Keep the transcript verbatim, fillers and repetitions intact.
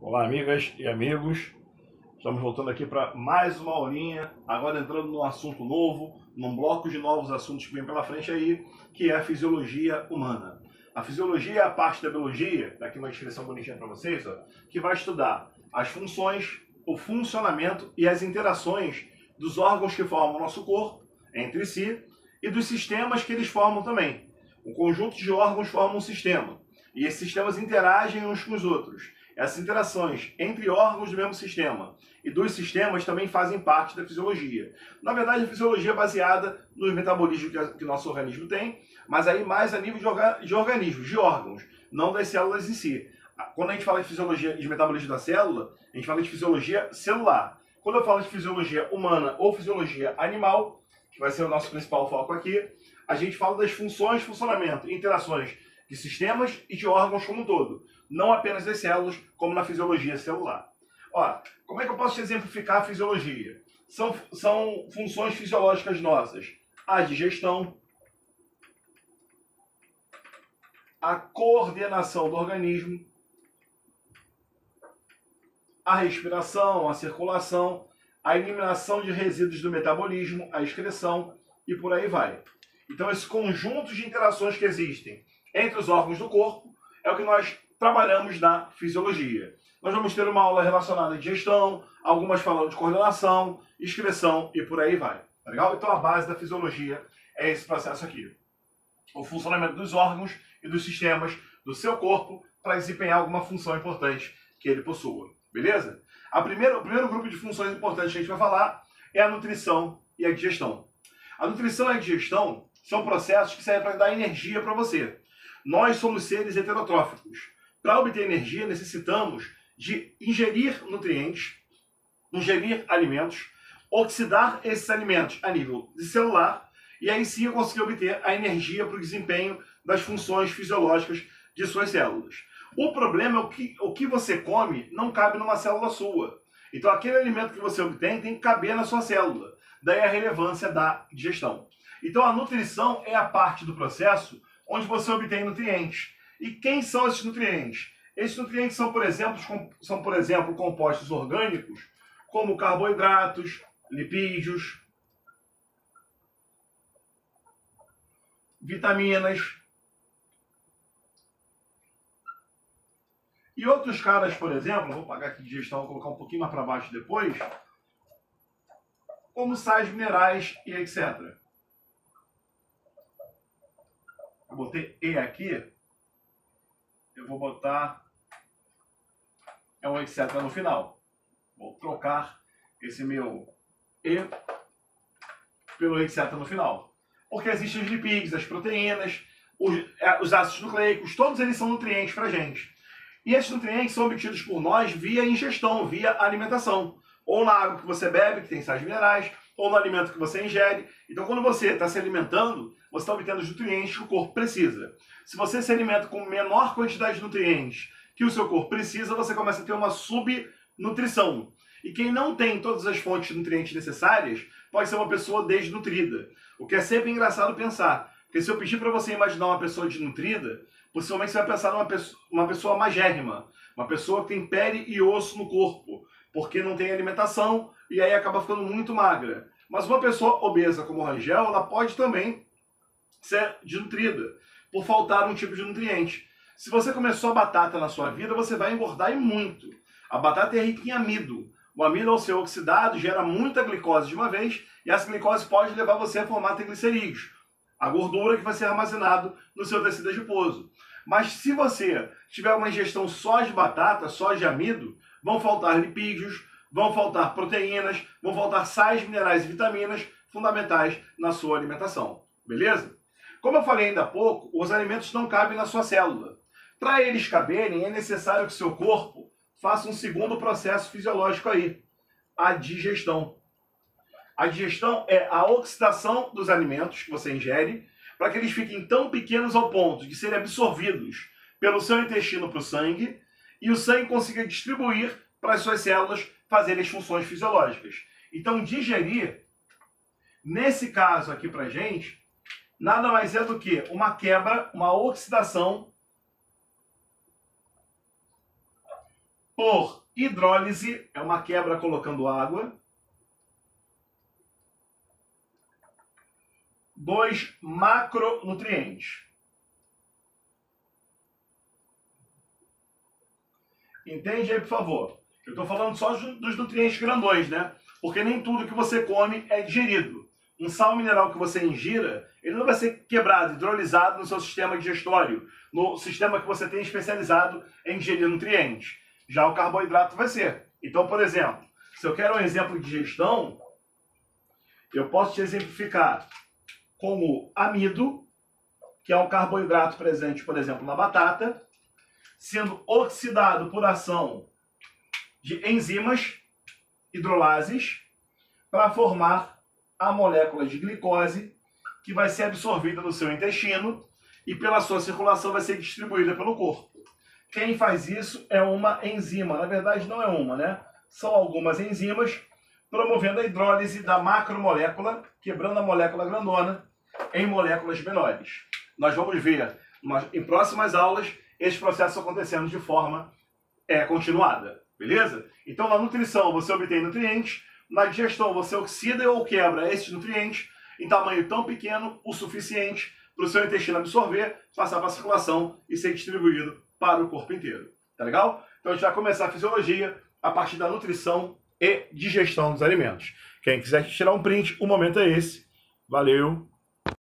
Olá, amigas e amigos. Estamos voltando aqui para mais uma aulinha, agora entrando num assunto novo, num bloco de novos assuntos que vem pela frente aí, que é a fisiologia humana. A fisiologia é a parte da biologia, daqui uma descrição bonitinha para vocês, ó, que vai estudar as funções, o funcionamento e as interações dos órgãos que formam o nosso corpo entre si e dos sistemas que eles formam também. Um conjunto de órgãos forma um sistema e esses sistemas interagem uns com os outros. Essas interações entre órgãos do mesmo sistema e dos sistemas também fazem parte da fisiologia. Na verdade, a fisiologia é baseada no metabolismo que o nosso organismo tem, mas aí mais a nível de, orga de organismos, de órgãos, não das células em si. Quando a gente fala de fisiologia de metabolismo da célula, a gente fala de fisiologia celular. Quando eu falo de fisiologia humana ou fisiologia animal, que vai ser o nosso principal foco aqui, a gente fala das funções, funcionamento, interações de sistemas e de órgãos como um todo, não apenas das células, como na fisiologia celular. Ó, como é que eu posso exemplificar a fisiologia? São, são funções fisiológicas nossas. A digestão, a coordenação do organismo, a respiração, a circulação, a eliminação de resíduos do metabolismo, a excreção e por aí vai. Então esse conjunto de interações que existem entre os órgãos do corpo é o que nós trabalhamos na fisiologia. Nós vamos ter uma aula relacionada à digestão, algumas falando de coordenação, excreção e por aí vai. Tá legal? Então a base da fisiologia é esse processo aqui. O funcionamento dos órgãos e dos sistemas do seu corpo para desempenhar alguma função importante que ele possua. Beleza? A primeira, o primeiro grupo de funções importantes que a gente vai falar é a nutrição e a digestão. A nutrição e a digestão são processos que servem para dar energia para você. Nós somos seres heterotróficos. Para obter energia, necessitamos de ingerir nutrientes, ingerir alimentos, oxidar esses alimentos a nível de celular, e aí sim eu consigo obter a energia para o desempenho das funções fisiológicas de suas células. O problema é o que, o que você come não cabe numa célula sua. Então aquele alimento que você obtém tem que caber na sua célula. Daí a relevância da digestão. Então a nutrição é a parte do processo onde você obtém nutrientes. E quem são esses nutrientes? Esses nutrientes são, por exemplo, são, por exemplo, compostos orgânicos, como carboidratos, lipídios, vitaminas e outros caras, por exemplo, vou pagar aqui digestão, vou colocar um pouquinho mais para baixo depois, como sais minerais e etcétera. Eu botei E aqui, eu vou botar é um etcétera no final. Vou trocar esse meu E pelo etcétera no final. Porque existem os lipídios, as proteínas, os, os ácidos nucleicos, todos eles são nutrientes para a gente. E esses nutrientes são obtidos por nós via ingestão, via alimentação. Ou na água que você bebe, que tem sais minerais, ou no alimento que você ingere. Então, quando você está se alimentando, você está obtendo os nutrientes que o corpo precisa. Se você se alimenta com menor quantidade de nutrientes que o seu corpo precisa, você começa a ter uma subnutrição. E quem não tem todas as fontes de nutrientes necessárias pode ser uma pessoa desnutrida. O que é sempre engraçado pensar. Porque se eu pedir para você imaginar uma pessoa desnutrida, possivelmente você vai pensar numa pessoa, uma pessoa magérrima. Uma pessoa que tem pele e osso no corpo. Porque não tem alimentação e aí acaba ficando muito magra. Mas uma pessoa obesa como o Rangel, ela pode também ser desnutrida, por faltar um tipo de nutriente. Se você comer só batata na sua vida, você vai engordar e muito. A batata é rica em amido. O amido, ao ser oxidado, gera muita glicose de uma vez, e essa glicose pode levar você a formar triglicerídeos, a gordura que vai ser armazenado no seu tecido adiposo. Mas se você tiver uma ingestão só de batata, só de amido, vão faltar lipídios, vão faltar proteínas, vão faltar sais, minerais e vitaminas fundamentais na sua alimentação. Beleza? Como eu falei ainda há pouco, os alimentos não cabem na sua célula. Para eles caberem, é necessário que seu corpo faça um segundo processo fisiológico aí, a digestão. A digestão é a oxidação dos alimentos que você ingere para que eles fiquem tão pequenos ao ponto de serem absorvidos pelo seu intestino para o sangue e o sangue consiga distribuir para as suas células fazerem as funções fisiológicas. Então, digerir, nesse caso aqui para a gente, nada mais é do que uma quebra, uma oxidação por hidrólise, é uma quebra colocando água, dos macronutrientes. Entende aí, por favor? Eu estou falando só dos nutrientes grandões, né? Porque nem tudo que você come é digerido. Um sal mineral que você ingira, ele não vai ser quebrado, hidrolisado no seu sistema digestório, no sistema que você tem especializado em ingerir nutrientes. Já o carboidrato vai ser. Então, por exemplo, se eu quero um exemplo de digestão, eu posso te exemplificar com o amido, que é um carboidrato presente, por exemplo, na batata, sendo oxidado por ação de enzimas hidrolases para formar a molécula de glicose, que vai ser absorvida no seu intestino e pela sua circulação vai ser distribuída pelo corpo. Quem faz isso é uma enzima. Na verdade, não é uma, né? São algumas enzimas promovendo a hidrólise da macromolécula, quebrando a molécula grandona em moléculas menores. Nós vamos ver em próximas aulas esses processos acontecendo de forma é, continuada, beleza? Então, na nutrição, você obtém nutrientes, na digestão, você oxida ou quebra esses nutrientes em tamanho tão pequeno o suficiente para o seu intestino absorver, passar para a circulação e ser distribuído para o corpo inteiro. Tá legal? Então, a gente vai começar a fisiologia a partir da nutrição e digestão dos alimentos. Quem quiser tirar um print, o momento é esse. Valeu!